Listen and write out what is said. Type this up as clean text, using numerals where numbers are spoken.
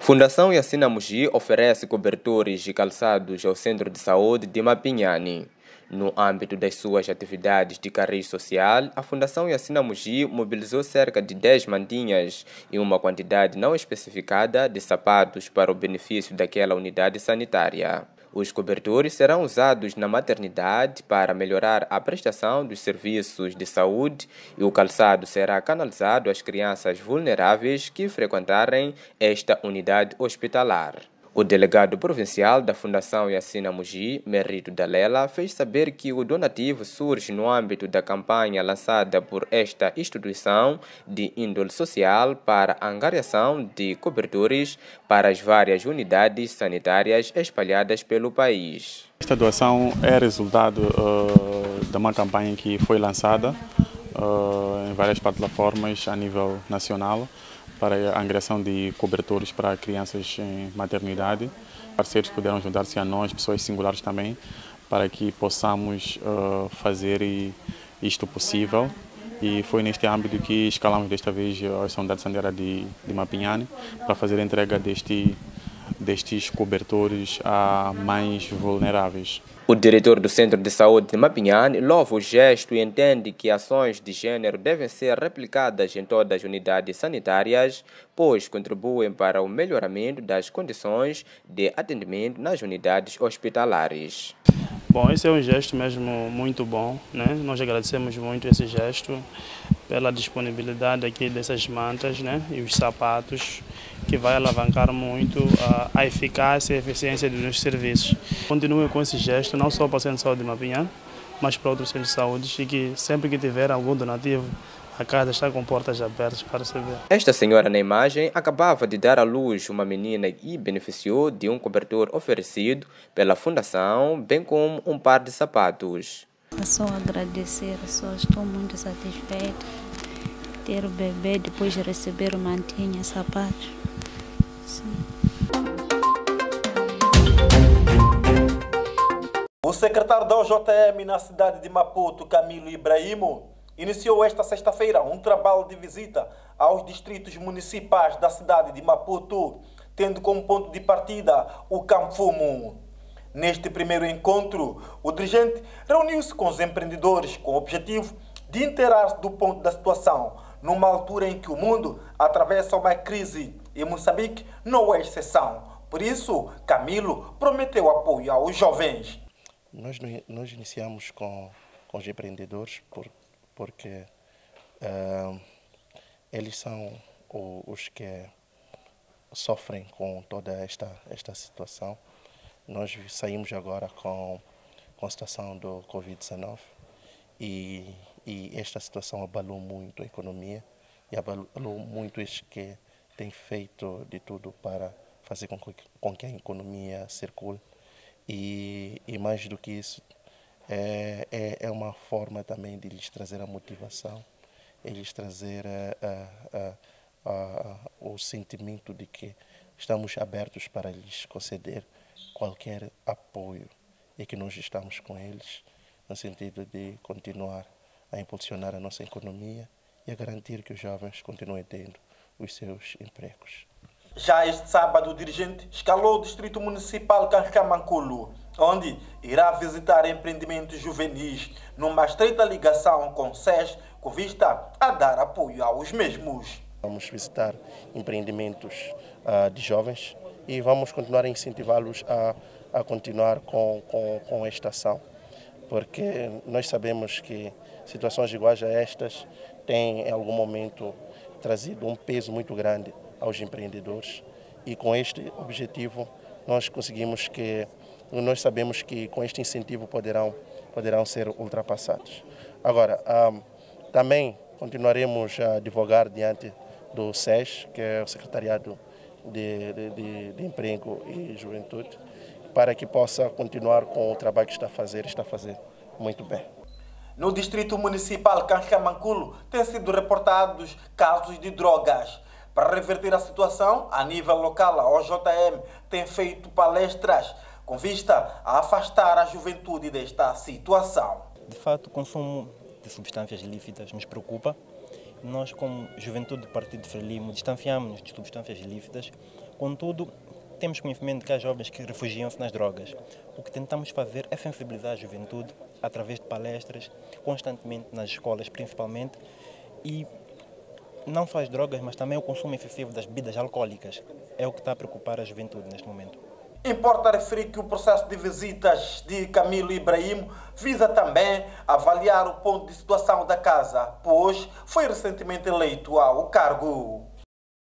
Fundação Yacina Mogi oferece cobertores e calçados ao Centro de Saúde de Mapinhani. No âmbito das suas atividades de carreira social, a Fundação Yacina Mogi mobilizou cerca de 10 mantinhas e uma quantidade não especificada de sapatos para o benefício daquela unidade sanitária. Os cobertores serão usados na maternidade para melhorar a prestação dos serviços de saúde e o calçado será canalizado às crianças vulneráveis que frequentarem esta unidade hospitalar. O delegado provincial da Fundação Yacina Mogi, Merito Dalela, fez saber que o donativo surge no âmbito da campanha lançada por esta instituição de índole social para a angariação de cobertores para as várias unidades sanitárias espalhadas pelo país. Esta doação é resultado de uma campanha que foi lançada em várias plataformas a nível nacional para a angariação de cobertores para crianças em maternidade. Parceiros puderam juntar-se a nós, pessoas singulares também, para que possamos fazer isto possível. E foi neste âmbito que escalamos desta vez a unidade sanitária de Mapinhani para fazer a entrega destes cobertores a mais vulneráveis. O diretor do Centro de Saúde de Mapinhani louva o gesto e entende que ações de gênero devem ser replicadas em todas as unidades sanitárias, pois contribuem para o melhoramento das condições de atendimento nas unidades hospitalares. Bom, esse é um gesto mesmo muito bom, né? Nós agradecemos muito esse gesto pela disponibilidade aqui dessas mantas, né? E os sapatos, que vai alavancar muito a eficácia e a eficiência dos nossos serviços. Continue com esse gesto, não só para o Centro de Saúde de Mapinhani, mas para outros centros de saúde, e que sempre que tiver algum donativo, a casa está com portas abertas para receber. Esta senhora na imagem acabava de dar à luz uma menina e beneficiou de um cobertor oferecido pela Fundação, bem como um par de sapatos. É só agradecer, estou muito satisfeita de ter o bebê, depois de receber o mantinha, sapatos. Sim. O secretário da OJM na cidade de Maputo, Camilo Ibrahimo, iniciou esta sexta-feira um trabalho de visita aos distritos municipais da cidade de Maputo, tendo como ponto de partida o Campo Fumo. Neste primeiro encontro, o dirigente reuniu-se com os empreendedores com o objetivo de inteirar-se do ponto da situação, numa altura em que o mundo atravessa uma crise e Moçambique não é exceção. Por isso, Camilo prometeu apoio aos jovens. Nós iniciamos com os empreendedores porque eles são os que sofrem com toda esta situação. Nós saímos agora com a situação do Covid-19 e esta situação abalou muito a economia e abalou muito os que têm feito de tudo para fazer com que a economia circule. E mais do que isso, é uma forma também de lhes trazer a motivação, eles trazer o sentimento de que estamos abertos para lhes conceder qualquer apoio e que nós estamos com eles no sentido de continuar a impulsionar a nossa economia e a garantir que os jovens continuem tendo os seus empregos. Já este sábado, o dirigente escalou o Distrito Municipal Cancamanculo, onde irá visitar empreendimentos juvenis numa estreita ligação com o SES, com vista a dar apoio aos mesmos. Vamos visitar empreendimentos de jovens e vamos continuar a incentivá-los a continuar com esta ação, porque nós sabemos que situações iguais a estas têm em algum momento trazido um peso muito grande aos empreendedores e com este objetivo nós sabemos que com este incentivo poderão ser ultrapassados. Agora, também continuaremos a advogar diante do SES, que é o Secretariado de Emprego e Juventude, para que possa continuar com o trabalho que está a fazer muito bem. No Distrito Municipal Cancamanculo têm sido reportados casos de drogas. Para reverter a situação, a nível local, a OJM tem feito palestras com vista a afastar a juventude desta situação. De fato, o consumo de substâncias ilícitas nos preocupa. Nós, como juventude do Partido Frelimo, distanciamos-nos de substâncias ilícitas Contudo, temos conhecimento de que há jovens que refugiam-se nas drogas. O que tentamos fazer é sensibilizar a juventude através de palestras, constantemente nas escolas principalmente, e não só as drogas, mas também o consumo excessivo das bebidas alcoólicas. É o que está a preocupar a juventude neste momento. Importa referir que o processo de visitas de Camilo Ibrahim visa também avaliar o ponto de situação da casa, pois foi recentemente eleito ao cargo.